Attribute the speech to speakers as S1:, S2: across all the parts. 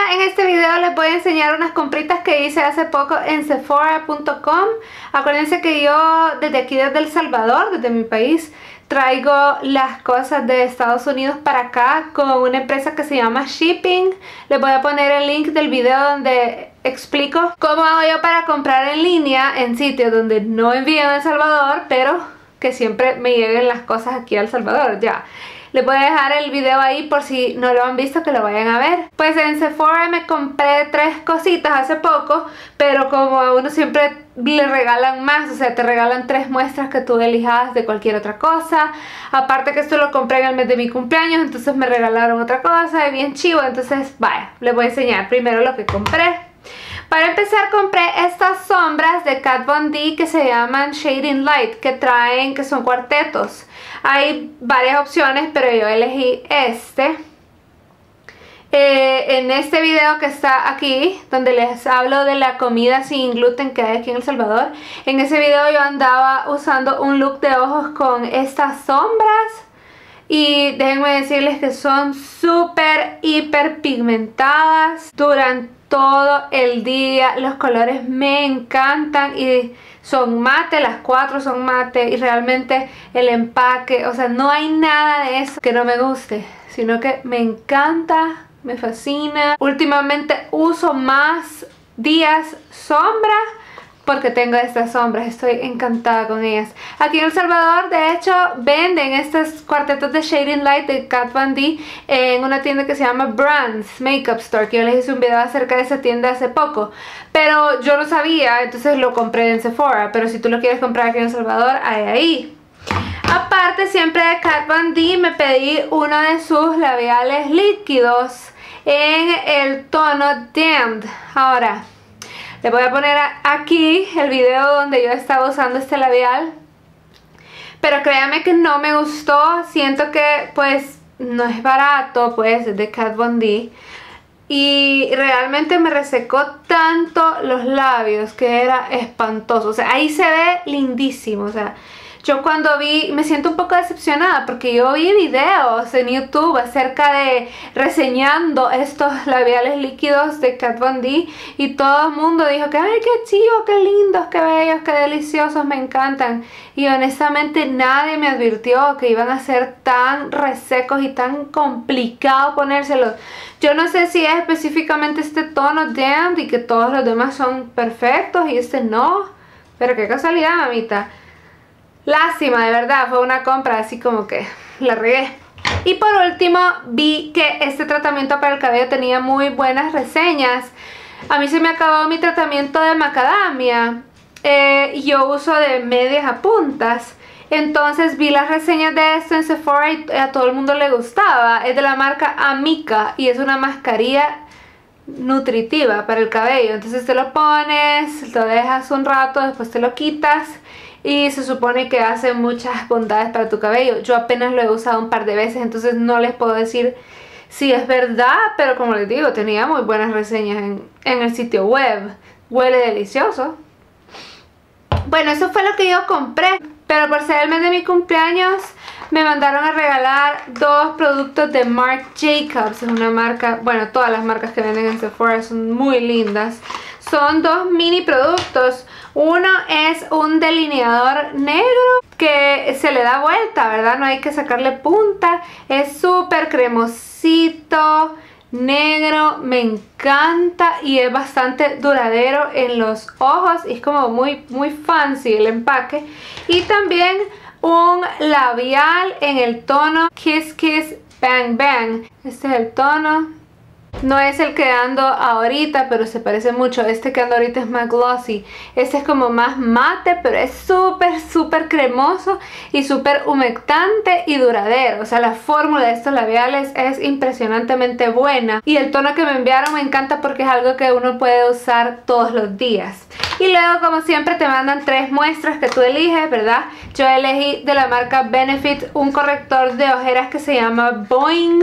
S1: Hola, en este video les voy a enseñar unas compritas que hice hace poco en Sephora.com. Acuérdense que yo desde aquí, desde El Salvador, desde mi país, traigo las cosas de Estados Unidos para acá con una empresa que se llama Shipping. Les voy a poner el link del video donde explico cómo hago yo para comprar en línea en sitios donde no envían a El Salvador, pero que siempre me lleguen las cosas aquí a El Salvador. Ya les voy a dejar el video ahí por si no lo han visto, que lo vayan a ver. Pues en Sephora me compré 3 cositas hace poco, pero como a uno siempre le regalan más, o sea, te regalan 3 muestras que tú elijas de cualquier otra cosa. Aparte que esto lo compré en el mes de mi cumpleaños, entonces me regalaron otra cosa, bien chivo. Entonces, vaya, les voy a enseñar primero lo que compré. Para empezar, compré estas sombras de Kat Von D que se llaman Shading Light, que son cuartetos. Hay varias opciones, pero yo elegí este. En este video que está aquí, donde les hablo de la comida sin gluten que hay aquí en El Salvador, en ese video yo andaba usando un look de ojos con estas sombras. Y déjenme decirles que son súper, hiper pigmentadas. Duran todo el día. Los colores me encantan y son mate, las 4 son mate. Y realmente el empaque, o sea, no hay nada de eso que no me guste, sino que me encanta, me fascina. Últimamente uso más días sombra porque tengo estas sombras, estoy encantada con ellas. Aquí en El Salvador, de hecho, venden estos cuartetos de Shading Light de Kat Von D en una tienda que se llama Brands Makeup Store, que yo les hice un video acerca de esa tienda hace poco. Pero yo no sabía, entonces lo compré en Sephora, pero si tú lo quieres comprar aquí en El Salvador, hay ahí. Aparte, siempre de Kat Von D me pedí uno de sus labiales líquidos en el tono Damned. Ahora, les voy a poner aquí el video donde yo estaba usando este labial. Pero créanme que no me gustó. Siento que pues no es barato, pues es de Kat Von D. Y realmente me resecó tanto los labios que era espantoso. O sea, ahí se ve lindísimo. O sea, yo cuando vi, me siento un poco decepcionada porque yo vi videos en YouTube acerca de reseñando estos labiales líquidos de Kat Von D y todo el mundo dijo que ay, qué chivo, qué lindos, qué bellos, qué deliciosos, me encantan. Y honestamente nadie me advirtió que iban a ser tan resecos y tan complicado ponérselos. Yo no sé si es específicamente este tono Damned y que todos los demás son perfectos y este no, pero qué casualidad, mamita. Lástima, de verdad, fue una compra así como que la regué. Y por último, vi que este tratamiento para el cabello tenía muy buenas reseñas. A mí se me acabó mi tratamiento de macadamia. Yo uso de medias a puntas. Entonces vi las reseñas de esto en Sephora y a todo el mundo le gustaba. Es de la marca Amika y es una mascarilla nutritiva para el cabello. Entonces te lo pones, lo dejas un rato, después te lo quitas. Y se supone que hace muchas bondades para tu cabello. Yo apenas lo he usado un par de veces, entonces no les puedo decir si es verdad, pero como les digo, tenía muy buenas reseñas en el sitio web. Huele delicioso. Bueno, eso fue lo que yo compré. Pero por ser el mes de mi cumpleaños, me mandaron a regalar 2 productos de Marc Jacobs. Es una marca, bueno, todas las marcas que venden en Sephora son muy lindas. Son 2 mini productos. Uno es un delineador negro que se le da vuelta, ¿verdad? No hay que sacarle punta. Es súper cremosito, negro, me encanta y es bastante duradero en los ojos. Y es como muy fancy el empaque. Y también un labial en el tono Kiss Kiss Bang Bang. Este es el tono. No es el que ando ahorita, pero se parece mucho. Este que ando ahorita es más glossy. Este es como más mate, pero es súper cremoso y súper humectante y duradero. O sea, la fórmula de estos labiales es impresionantemente buena. Y el tono que me enviaron me encanta porque es algo que uno puede usar todos los días. Y luego, como siempre, te mandan 3 muestras que tú eliges, ¿verdad? Yo elegí de la marca Benefit un corrector de ojeras que se llama Boing.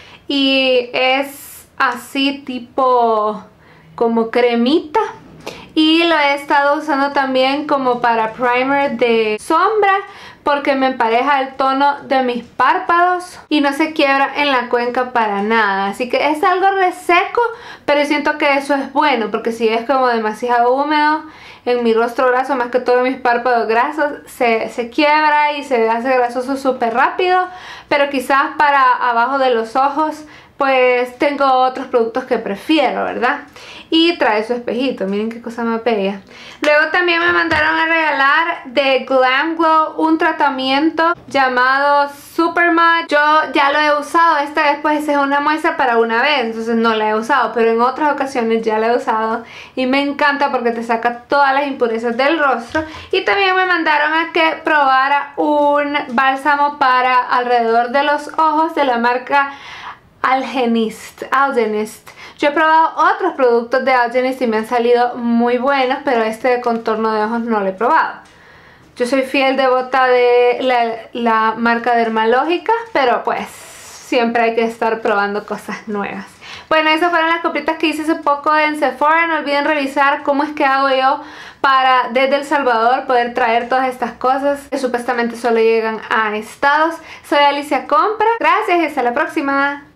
S1: Y es así tipo como cremita. Y lo he estado usando también como para primer de sombra, porque me empareja el tono de mis párpados y no se quiebra en la cuenca para nada. Así que es algo reseco, pero siento que eso es bueno, porque si es como demasiado húmedo en mi rostro graso, más que todo en mis párpados grasos, se quiebra y se hace grasoso súper rápido. Pero quizás para abajo de los ojos pues tengo otros productos que prefiero, ¿verdad? Y trae su espejito, miren qué cosa más bella. Luego también me mandaron a regalar de Glam Glow un tratamiento llamado Supermud. Yo ya lo he usado, esta vez pues es una muestra para una vez, entonces no la he usado, pero en otras ocasiones ya la he usado y me encanta porque te saca todas las impurezas del rostro. Y también me mandaron a que probara un bálsamo para alrededor de los ojos de la marca Algenist. Yo he probado otros productos de Algenist y me han salido muy buenos, pero este de contorno de ojos no lo he probado. Yo soy fiel devota de la marca Dermalógica, pero pues siempre hay que estar probando cosas nuevas. Bueno, esas fueron las compritas que hice hace poco en Sephora. No olviden revisar cómo es que hago yo para desde El Salvador poder traer todas estas cosas que supuestamente solo llegan a Estados. Soy Alicia Compra. Gracias y hasta la próxima.